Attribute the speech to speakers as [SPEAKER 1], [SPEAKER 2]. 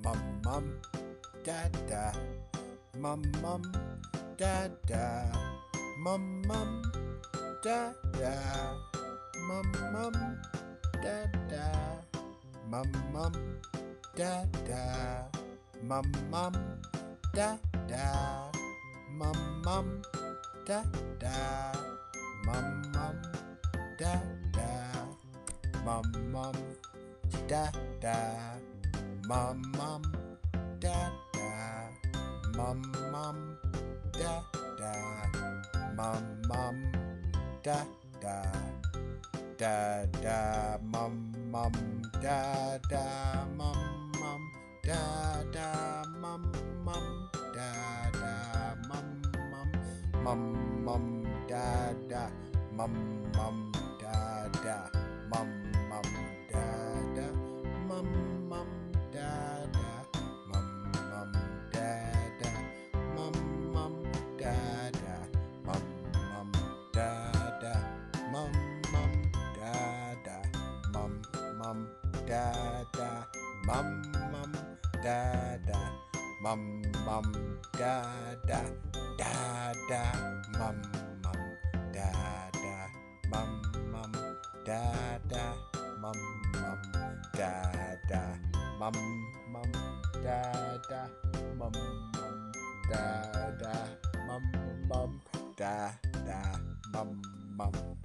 [SPEAKER 1] mum, dada, mum, dada, mum, dada, mum, dada, mum, dada, mum, dada, mum, dada, mum, dada, mum, dada, mum, dada, mum, dada, mum, dada, dada, mum, dada, mum, dada, mum, dada, mum, dada, mum, dada, mum, dada, mum, dada, mum, dada, mum, dada, mum, dada, mum, dada, mum, dada, mum, dada, mum, dada, dada, mum, dada, mum, dada, mum, dada, mum, dada, mum, dada, mum, dada, mum,